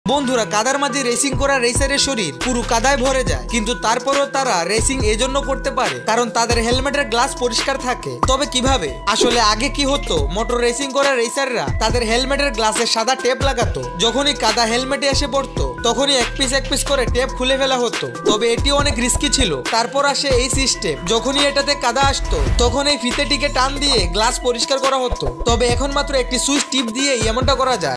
বন্ধুরা, কাদার মাঝে রেসিং করা রেসারের শরীর পুরো কাদায় ভরে যায়, কিন্তু তারপরও তারা রেসিং এজন্য করতে পারে কারণ তাদের হেলমেটের গ্লাস পরিষ্কার থাকে। তবে কিভাবে? আসলে আগে কি হতো, মোটর রেসিং করা রেসাররা তাদের হেলমেটের গ্লাসে সাদা টেপ লাগাতো। যখনই কাদা হেলমেটে এসে পড়তো তখনই এক পিস করে টেপ খুলে ফেলা হতো। তবে এটি অনেক রিস্কি ছিল। তারপর আসে এই সিস্টেম, যখনই এটাতে কাদা আসতো তখন এই ফিতেটিকে টান দিয়ে গ্লাস পরিষ্কার করা হতো। তবে এখন মাত্র একটি সুইচ টিপ দিয়ে এমনটা করা যায়।